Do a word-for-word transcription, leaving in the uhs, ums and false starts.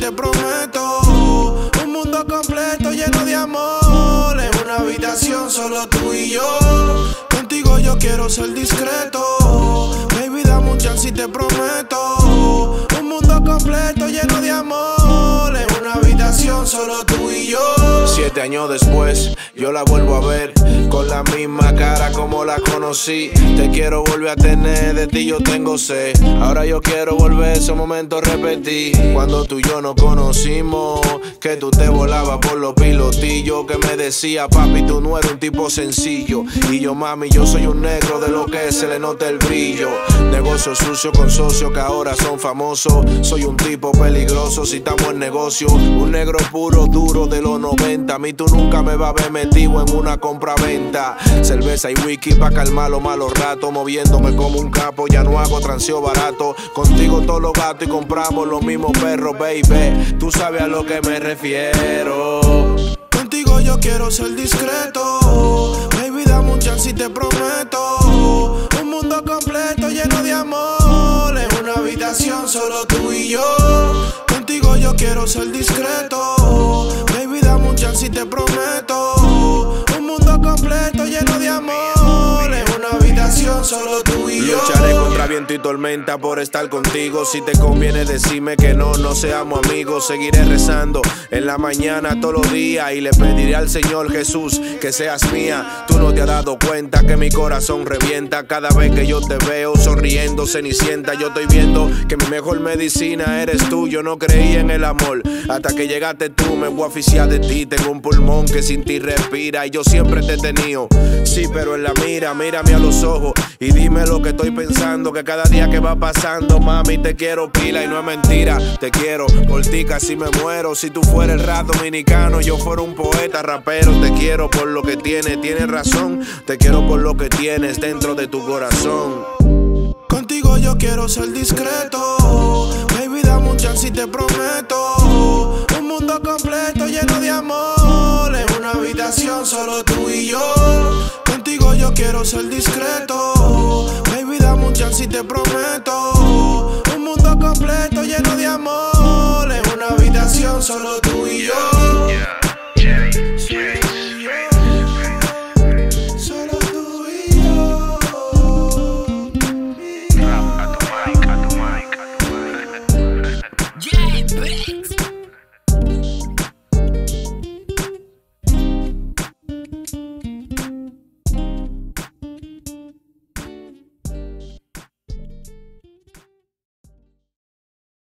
te prometo un mundo completo lleno de amor. En una habitación solo tú y yo. Contigo yo quiero ser discreto. Baby, dame un chance y te prometo un mundo completo lleno de amor. En una habitación solo tú y yo. Siete años después, yo la vuelvo a ver con la misma cara como la conocí. Te quiero volver a tener, de ti yo tengo sed. Ahora yo quiero volver esos momentos repetir. Cuando tú y yo nos conocimos, que tú te volabas por los pilotillos. Que me decía, papi, tú no eres un tipo sencillo. Y yo, mami, yo soy un negro de lo que se le nota el brillo. Negocio sucio con socios que ahora son famosos. Soy un tipo peligroso si estamos en negocio. Un negro puro, duro de los noventa. A mí tú nunca me vas a ver metido en una compra-venta. Cerveza y whisky pa' calmar los malos ratos. Moviéndome como un capo, ya no hago transeo barato. Contigo todos los gatos y compramos los mismos perros, baby. Tú sabes a lo que me refiero. Contigo yo quiero ser discreto. Baby, dame un chance y te prometo un mundo completo lleno de amor. En una habitación solo tú y yo. Contigo yo quiero ser discreto. Baby, dame un chance y te prometo un mundo completo lleno de amor. En una habitación solo tú y yo. Lucharé contra viento y tormenta por estar contigo. Si te conviene decirme que no, no seamos amigos. Seguiré rezando en la mañana todos los días y le pediré al Señor Jesús que seas mía. Tú no te has dado cuenta que mi corazón revienta cada vez que yo te veo sonriendo, cenicienta. Yo estoy viendo que mi mejor medicina eres tú. Yo no creía en el amor hasta que llegaste tú. Me voy a aficiar de ti. Tengo un pulmón que sin ti respira y yo siempre te he tenido. Sí, pero en la mira, mírame a los ojos y dime lo que estoy pensando. Que cada día que va pasando, mami, te quiero pila y no es mentira. Te quiero, por ti casi me muero. Si tú fueras el rap dominicano, yo fuera un poeta rapero. Te quiero por lo que tienes, tienes razón. Te quiero por lo que tienes dentro de tu corazón. Contigo yo quiero ser discreto. Baby, dame un chance y te prometo un mundo completo lleno de amor. En una habitación solo tú y yo. Contigo yo quiero ser discreto. Baby, dame un chance y te prometo un mundo completo lleno de amor. En una habitación solo tú y yo. Solo tú y yo. Yeah, bitch.